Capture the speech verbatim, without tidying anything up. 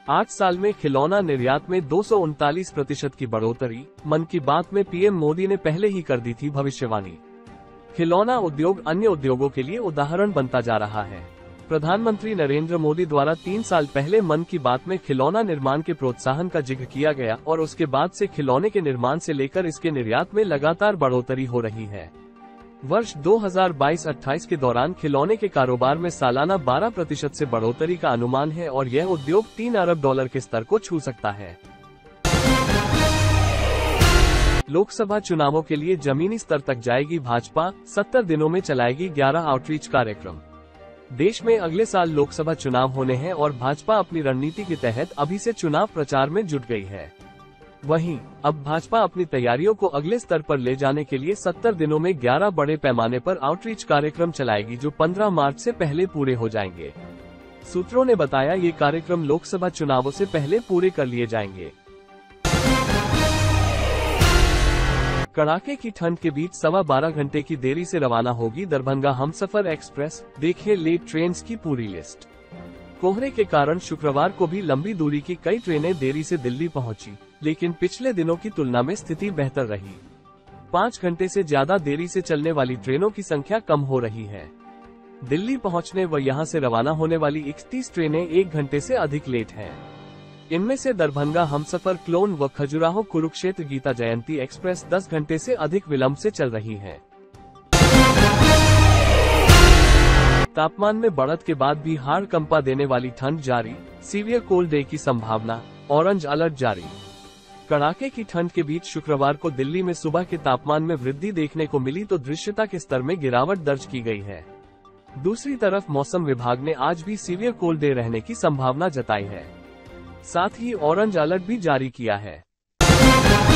आठ साल में खिलौना निर्यात में दो सौ उनतालीस प्रतिशत की बढ़ोतरी। मन की बात में पीएम मोदी ने पहले ही कर दी थी भविष्यवाणी। खिलौना उद्योग अन्य उद्योगों के लिए उदाहरण बनता जा रहा है। प्रधानमंत्री नरेंद्र मोदी द्वारा तीन साल पहले मन की बात में खिलौना निर्माण के प्रोत्साहन का जिक्र किया गया और उसके बाद से खिलौने के निर्माण से लेकर इसके निर्यात में लगातार बढ़ोतरी हो रही है। वर्ष दो हज़ार बाईस अट्ठाईस के दौरान खिलौने के कारोबार में सालाना बारह प्रतिशत से बढ़ोतरी का अनुमान है और यह उद्योग तीन अरब डॉलर के स्तर को छू सकता है। लोकसभा चुनावों के लिए जमीनी स्तर तक जाएगी भाजपा, सत्तर दिनों में चलाएगी ग्यारह आउटरीच कार्यक्रम। देश में अगले साल लोकसभा चुनाव होने हैं और भाजपा अपनी रणनीति के तहत अभी से चुनाव प्रचार में जुट गई है। वहीं अब भाजपा अपनी तैयारियों को अगले स्तर पर ले जाने के लिए सत्तर दिनों में ग्यारह बड़े पैमाने पर आउटरीच कार्यक्रम चलाएगी, जो पंद्रह मार्च से पहले पूरे हो जाएंगे। सूत्रों ने बताया ये कार्यक्रम लोकसभा चुनावों से पहले पूरे कर लिए जाएंगे। कड़ाके की ठंड के बीच सवा बारह घंटे की देरी से रवाना होगी दरभंगा हमसफर एक्सप्रेस। देखिए लेट ट्रेन्स की पूरी लिस्ट। कोहरे के कारण शुक्रवार को भी लंबी दूरी की कई ट्रेनें देरी से दिल्ली पहुंची, लेकिन पिछले दिनों की तुलना में स्थिति बेहतर रही। पाँच घंटे से ज्यादा देरी से चलने वाली ट्रेनों की संख्या कम हो रही है। दिल्ली पहुंचने व यहां से रवाना होने वाली इकतीस ट्रेनें एक घंटे से अधिक लेट हैं। इनमें से दरभंगा हमसफर क्लोन व खजुराहो कुरुक्षेत्र गीता जयंती एक्सप्रेस दस घंटे से अधिक विलंब से चल रही है। तापमान में बढ़त के बाद भी हाड़ कंपा देने वाली ठंड जारी, सीवियर कोल्ड डे की संभावना, ऑरेंज अलर्ट जारी। कड़ाके की ठंड के बीच शुक्रवार को दिल्ली में सुबह के तापमान में वृद्धि देखने को मिली तो दृश्यता के स्तर में गिरावट दर्ज की गई है। दूसरी तरफ मौसम विभाग ने आज भी सीवियर कोल्ड डे रहने की संभावना जताई है। साथ ही ऑरेंज अलर्ट भी जारी किया है।